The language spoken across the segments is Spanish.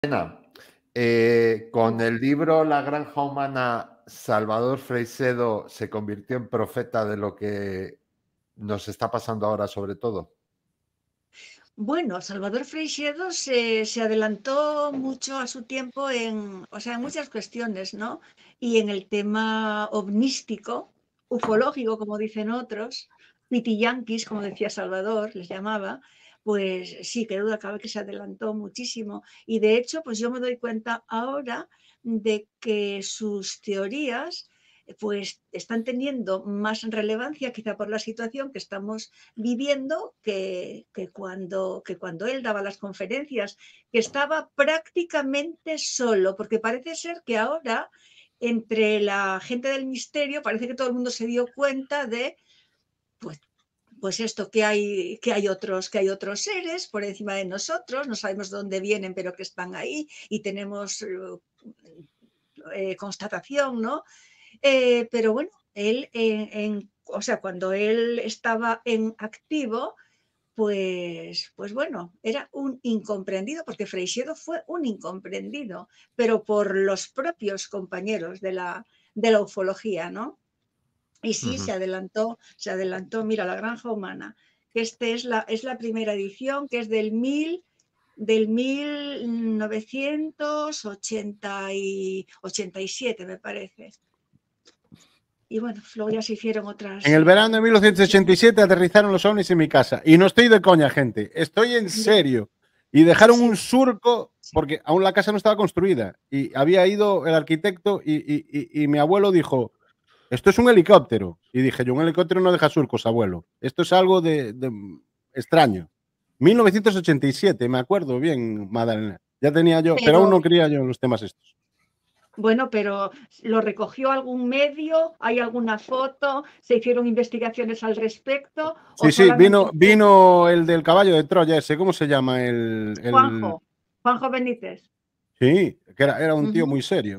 Con el libro La Granja Humana, Salvador Freixedo se convirtió en profeta de lo que nos está pasando ahora, sobre todo. Bueno, Salvador Freixedo se adelantó mucho a su tiempo en muchas cuestiones, ¿no? Y en el tema ovnístico, ufológico, como dicen otros, pitiyanquis, como decía Salvador, les llamaba, pues sí, que duda cabe que se adelantó muchísimo. Y de hecho, pues yo me doy cuenta ahora de que sus teorías pues están teniendo más relevancia, quizá por la situación que estamos viviendo, que cuando él daba las conferencias, que estaba prácticamente solo, porque parece ser que ahora entre la gente del misterio parece que todo el mundo se dio cuenta de pues, pues esto, que hay otros seres por encima de nosotros, no sabemos dónde vienen, pero que están ahí y tenemos constatación, ¿no? Pero bueno, él, cuando él estaba en activo, pues bueno, era un incomprendido, porque Freixedo fue un incomprendido, pero por los propios compañeros de la ufología, ¿no? Y sí, se adelantó, mira, La Granja Humana, que es la primera edición, que es del 1987, me parece. Y bueno, luego ya se hicieron otras. En el verano de 1987 aterrizaron los ovnis en mi casa. Y no estoy de coña, gente. Estoy en serio. Y dejaron un surco, porque aún la casa no estaba construida. Y había ido el arquitecto y mi abuelo dijo, esto es un helicóptero. Y dije yo, un helicóptero no deja surcos, abuelo. Esto es algo de extraño. 1987, me acuerdo bien, Madalena. Ya tenía yo, pero aún no creía yo en los temas estos. Bueno, pero ¿lo recogió algún medio? ¿Hay alguna foto? ¿Se hicieron investigaciones al respecto? Sí, sí, vino el del caballo de Troya ese, ¿cómo se llama? Juanjo Benítez. Sí, que era un tío muy serio.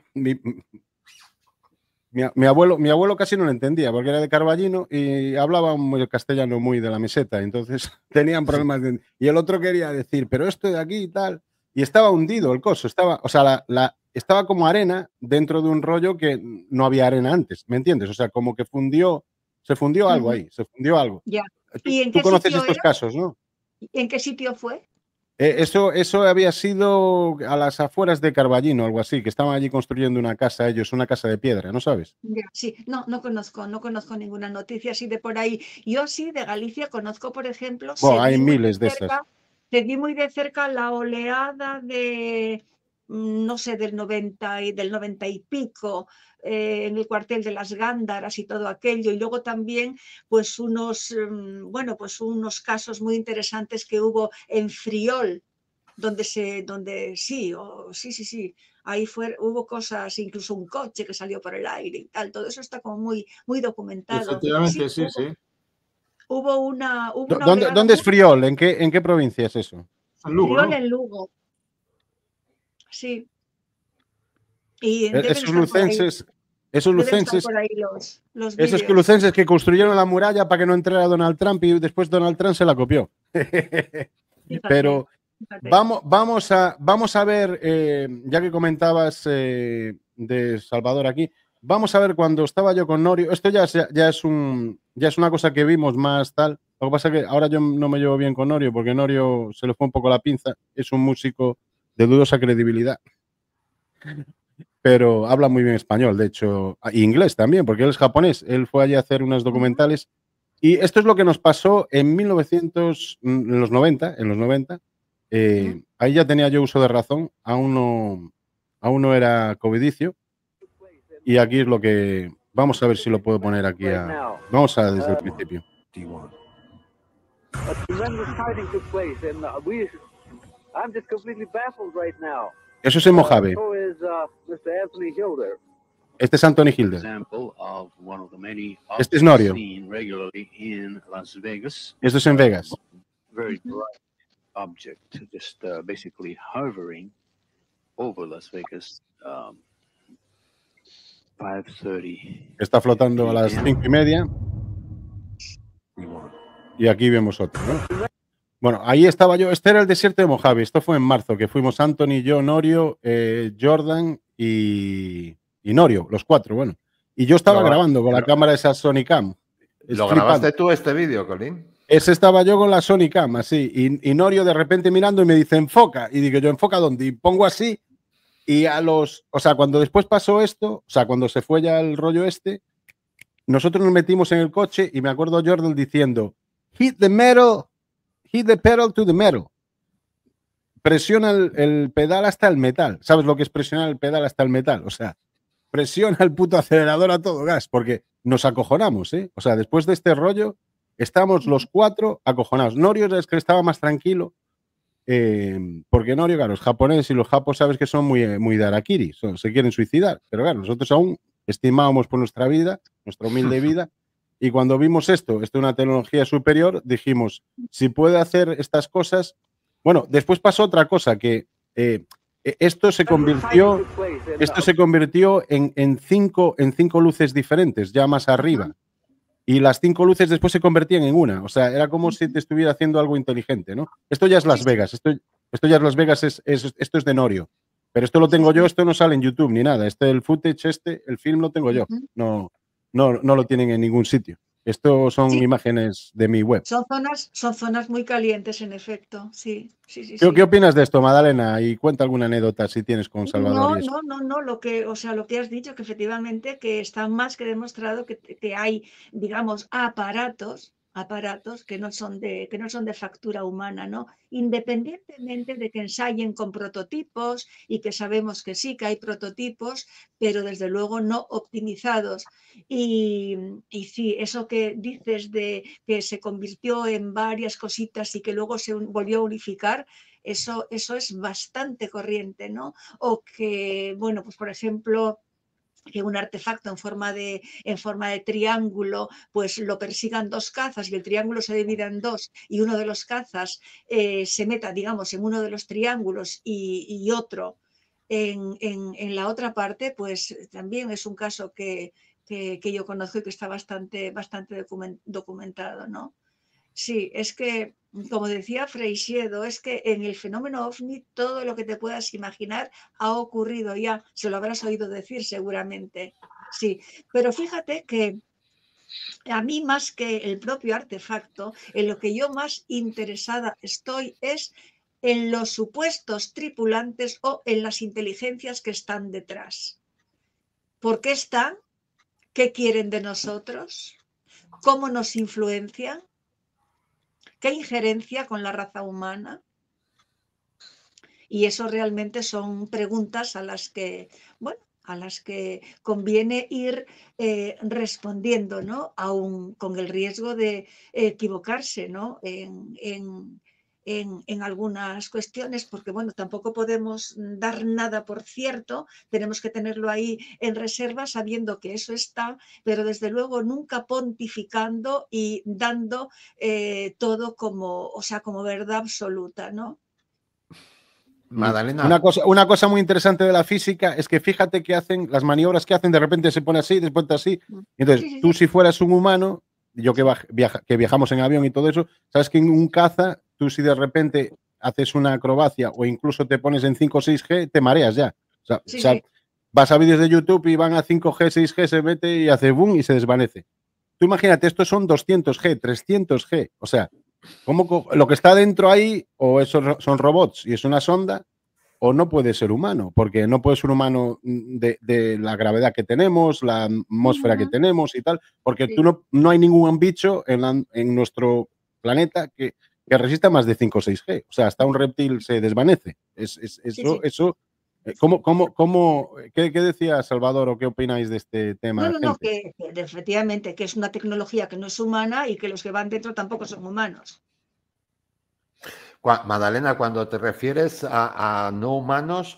Mi abuelo casi no lo entendía porque era de Carballino y hablaba el castellano muy de la meseta, entonces tenían problemas. Y el otro quería decir, pero esto de aquí y tal. Y estaba hundido el coso, estaba como arena dentro de un rollo que no había arena antes, ¿me entiendes? O sea, como que se fundió algo ahí, se fundió algo. Ya. Tú conoces estos casos, ¿no? ¿En qué sitio fue? Eso había sido a las afueras de Carballino, algo así, que estaban allí construyendo una casa ellos, una casa de piedra, ¿no sabes? Sí, no conozco ninguna noticia así de por ahí. Yo sí, de Galicia conozco, por ejemplo, Hay miles de esas. seguí muy de cerca la oleada de, no sé, del 90 y pico, en el cuartel de las Gándaras y todo aquello. Y luego también, pues unos casos muy interesantes que hubo en Friol, donde sí, ahí hubo cosas, incluso un coche que salió por el aire y tal, todo eso está como muy documentado. Efectivamente, sí. Hubo una ¿Dónde es Friol? ¿En qué provincia es eso? En Lugo, Friol, ¿no? en Lugo. Sí. Y Esos lucenses, deben estar por ahí los esos vídeos. lucenses que construyeron la muralla para que no entrara Donald Trump y después Donald Trump se la copió. Pero vamos a ver, ya que comentabas de Salvador aquí, vamos a ver cuando estaba yo con Norio. Esto ya es una cosa que vimos más tal. Lo que pasa es que ahora yo no me llevo bien con Norio porque Norio se le fue un poco la pinza. Es un músico de dudosa credibilidad. Pero habla muy bien español, de hecho, inglés también, porque él es japonés. Él fue allí a hacer unas documentales. Y esto es lo que nos pasó en los 90. Ahí ya tenía yo uso de razón, aún no era covidicio. Y aquí es lo que... Vamos a ver si lo puedo poner aquí Vamos a desde el principio. Eso es en Mojave. Este es Anthony Hilder. Este es Norio. Esto es en Vegas. Está flotando a las 5:30. Y aquí vemos otro, ¿no? Bueno, ahí estaba yo. Este era el desierto de Mojave. Esto fue en marzo, que fuimos Anthony, yo, Norio, Jordan y Norio, los 4, bueno. Y yo estaba grabando con la cámara esa Sony Cam. ¿Lo grabaste tú este vídeo, Colín? Ese estaba yo con la Sony Cam, así. Y Norio de repente mirando y me dice, enfoca. Y digo yo, ¿enfoca dónde? Y pongo así. Y o sea, cuando después pasó esto, o sea, cuando se fue ya el rollo este, nosotros nos metimos en el coche y me acuerdo Jordan diciendo, hit the pedal to the metal. Presiona el pedal hasta el metal. ¿Sabes lo que es presionar el pedal hasta el metal? O sea, presiona el puto acelerador a todo gas, porque nos acojonamos, ¿eh? O sea, después de este rollo, estamos los 4 acojonados. Norio es que estaba más tranquilo, porque Norio, claro, es japonés y los japos sabes que son muy de harakiri, se quieren suicidar, pero claro, nosotros aún estimábamos por nuestra vida, nuestra humilde vida, y cuando vimos esto es una tecnología superior, dijimos, si puede hacer estas cosas. Bueno, después pasó otra cosa, que esto se convirtió en cinco luces diferentes, ya más arriba. Y las 5 luces después se convertían en una. O sea, era como si te estuviera haciendo algo inteligente, ¿no? Esto ya es Las Vegas. Esto ya es Las Vegas, esto es de Norio. Pero esto lo tengo yo, esto no sale en YouTube ni nada. El footage, el film lo tengo yo. No lo tienen en ningún sitio. Esto son imágenes de mi web. Son zonas muy calientes, en efecto. Sí. ¿Qué opinas de esto, Madalena? Y cuenta alguna anécdota si tienes con Salvador. No. Lo que has dicho, que efectivamente que está más que demostrado que hay, digamos, aparatos que no son de factura humana, ¿no? Independientemente de que ensayen con prototipos y que sabemos que sí, que hay prototipos, pero desde luego no optimizados. Y sí, eso que dices de que se convirtió en varias cositas y que luego se volvió a unificar, eso es bastante corriente, ¿no? O que, bueno, pues por ejemplo, que un artefacto en forma de triángulo, pues lo persigan 2 cazas y el triángulo se divida en 2 y uno de los cazas se meta, digamos, en uno de los triángulos y otro en la otra parte, pues también es un caso que yo conozco y que está bastante documentado, ¿no? Sí, es que, como decía Freixedo, es que en el fenómeno OVNI todo lo que te puedas imaginar ha ocurrido ya, se lo habrás oído decir seguramente. Sí, pero fíjate que a mí más que el propio artefacto, en lo que yo más interesada estoy es en los supuestos tripulantes o en las inteligencias que están detrás. ¿Por qué están? ¿Qué quieren de nosotros? ¿Cómo nos influencian? ¿Qué injerencia con la raza humana? Y eso realmente son preguntas a las que conviene ir respondiendo, ¿no? Aún con el riesgo de equivocarse, ¿no? En algunas cuestiones, porque bueno, tampoco podemos dar nada por cierto, tenemos que tenerlo ahí en reserva sabiendo que eso está, pero desde luego nunca pontificando y dando todo como verdad absoluta, ¿no? Madalena. Una cosa muy interesante de la física es que fíjate que hacen, las maniobras que hacen, de repente se pone así, después así. Entonces, tú si fueras un humano, yo que viajamos en avión y todo eso, sabes que en un caza, tú si de repente haces una acrobacia o incluso te pones en 5 o 6G, te mareas ya. O sea, vas a vídeos de YouTube y van a 5G, 6G, se mete y hace boom y se desvanece. Tú imagínate, estos son 200G, 300G. O sea, ¿cómo lo que está dentro ahí, o esos son robots y es una sonda, o no puede ser humano? Porque no puede ser humano de la gravedad que tenemos, la atmósfera que tenemos y tal, porque no hay ningún bicho en nuestro planeta que resista más de 5 o 6G. O sea, hasta un reptil se desvanece. Eso. ¿Qué decía Salvador o qué opináis de este tema? No, que efectivamente que es una tecnología que no es humana y que los que van dentro tampoco son humanos. Madalena, cuando te refieres a no humanos,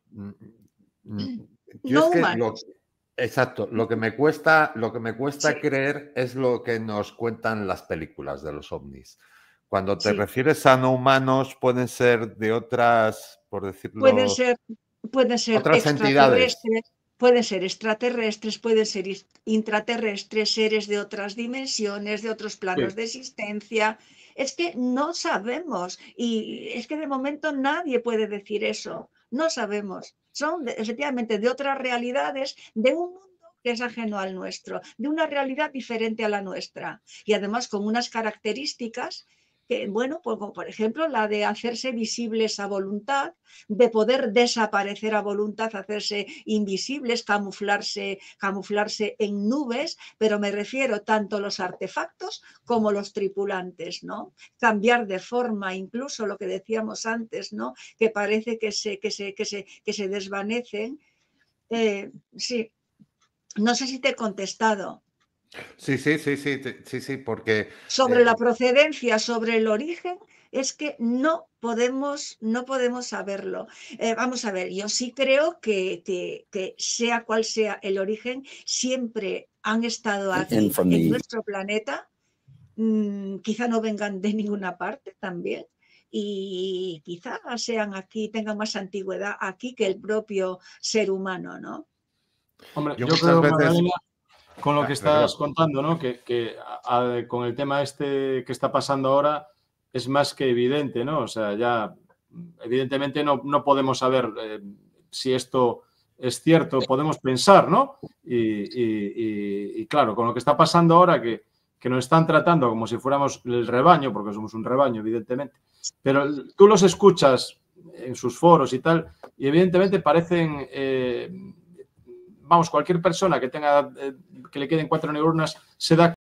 exacto, lo que me cuesta creer es lo que nos cuentan las películas de los ovnis. Cuando te refieres a no humanos, pueden ser de otras, por decirlo, pueden ser otras entidades. Pueden ser extraterrestres, pueden ser intraterrestres, seres de otras dimensiones, de otros planos de existencia. Es que no sabemos y es que de momento nadie puede decir eso. No sabemos. Son efectivamente de otras realidades, de un mundo que es ajeno al nuestro, de una realidad diferente a la nuestra y además con unas características que, bueno, pues como por ejemplo la de hacerse visibles a voluntad, de poder desaparecer a voluntad, hacerse invisibles, camuflarse en nubes, pero me refiero tanto a los artefactos como los tripulantes, ¿no? Cambiar de forma, incluso lo que decíamos antes, ¿no? Que parece que se desvanecen. Sí, no sé si te he contestado. Sí, sí, porque Sobre la procedencia, sobre el origen, es que no podemos saberlo. Vamos a ver, yo sí creo que sea cual sea el origen, siempre han estado aquí en nuestro planeta. Quizá no vengan de ninguna parte también. Y quizá sean aquí, tengan más antigüedad aquí que el propio ser humano, ¿no? Hombre, yo yo muchas creo, veces... Magdalena, con lo que Perdón. estás contando, ¿no? Con el tema este que está pasando ahora es más que evidente, ¿no? O sea, ya evidentemente no podemos saber si esto es cierto, podemos pensar, ¿no? Y claro, con lo que está pasando ahora, que nos están tratando como si fuéramos el rebaño, porque somos un rebaño, evidentemente, pero tú los escuchas en sus foros y tal, y evidentemente parecen... vamos, cualquier persona que tenga que le queden 4 neuronas se da